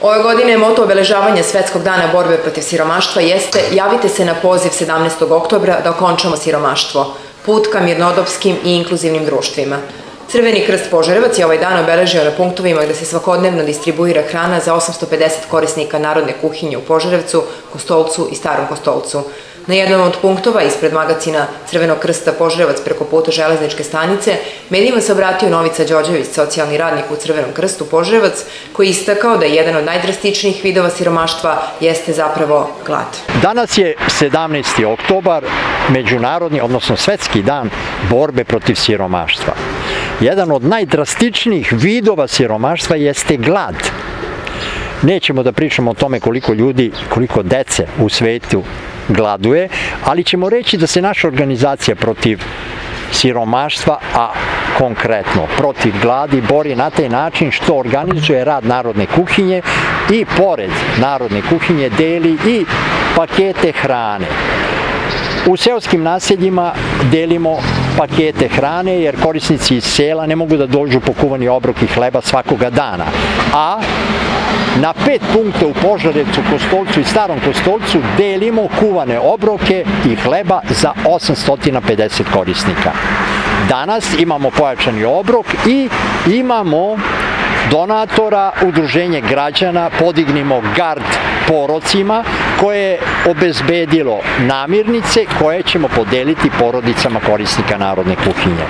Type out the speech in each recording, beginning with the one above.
Ove godine moto obeležavanja Svetskog dana borbe protiv siromaštva jeste javite se na poziv 17. oktobra da okončamo siromaštvo, put ka mirnodopskim i inkluzivnim društvima. Crveni krst Požarevac je ovaj dan obeležio na punktovima gde se svakodnevno distribuira hrana za 850 korisnika narodne kuhinje u Požarevcu, Kostolcu i Starom Kostolcu. Na jednom od punktova ispred magacina Crvenog krsta Požarevac preko puta železničke stanice medijima se obratio Novica Đorđević, socijalni radnik u Crvenom krstu Požarevac, koji je istakao da jedan od najdrastičnijih vidova siromaštva jeste zapravo glad. Danas je 17. oktobar, međunarodni, odnosno svetski dan borbe protiv siromaštva. Jedan od najdrastičnijih vidova siromaštva jeste glad. Nećemo da pričamo o tome koliko ljudi, koliko dece u svetu gladuje, ali ćemo reći da se naša organizacija protiv siromaštva, a konkretno protiv gladi, bori na taj način što organizuje rad Narodne kuhinje i pored Narodne kuhinje deli i pakete hrane. U seoskim naseljima delimo pakete hrane jer korisnici iz sela ne mogu da dođu po kuvani obrok i hleba svakoga dana. A na 5 punkta u Požarevcu, Kostolcu i Starom Kostolcu delimo kuvane obroke i hleba za 850 korisnika. Danas imamo pojačani obrok i imamo donatora, udruženje građana Podignimo gard porocima, koje je obezbedilo namirnice koje ćemo podeliti porodicama korisnika Narodne kuhinje.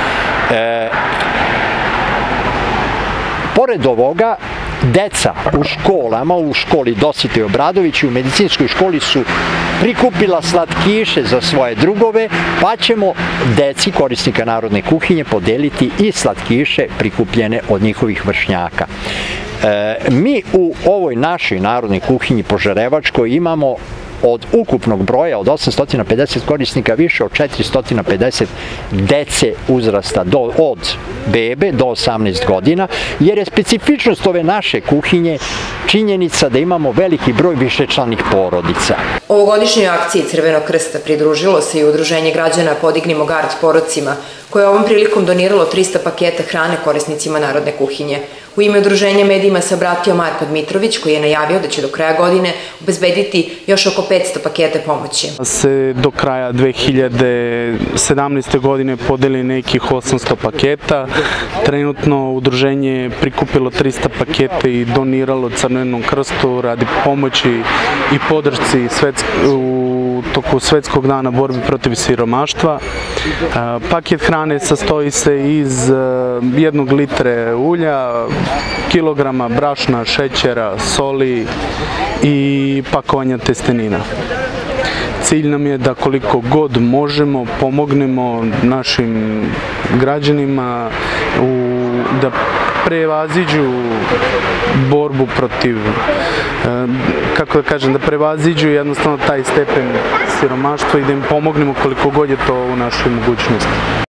Pored ovoga, deca u školama, u školi Dositej Obradović i u medicinskoj školi su prikupila slatkiše za svoje drugove, pa ćemo deci korisnika Narodne kuhinje podeliti i slatkiše prikupljene od njihovih vršnjaka. Mi u ovoj našoj Narodnoj kuhinji Požarevačkoj imamo od ukupnog broja od 850 korisnika više od 450 dece uzrasta od bebe do 18 godina, jer je specifičnost ove naše kuhinje činjenica da imamo veliki broj višečlanih porodica. Ovogodišnjoj akciji Crvenog krsta pridružilo se i udruženje građana Podignimo gard porocima, koje je ovom prilikom doniralo 300 paketa hrane korisnicima Narodne kuhinje. U ime udruženja medijima se obratio Marko Dmitrović, koji je najavio da će do kraja godine obezbediti još oko 500 paketa pomoći. Se do kraja 2017. godine podeli nekih 800 paketa. Trenutno udruženje je prikupilo 300 paketa i doniralo Crvenom krstu radi pomoći i podršci u toku Svetskog dana borbe protiv siromaštva. Paket hrane sastoji se iz 1 litre ulja, kilograma brašna, šećera, soli i pakovanja testenina. Cilj nam je da koliko god možemo pomognemo našim građanima da prevaziđu borbu protiv, kako da kažem, da prevaziđu jednostavno taj stepen siromaštva i da im pomognemo koliko god je to u našoj mogućnosti.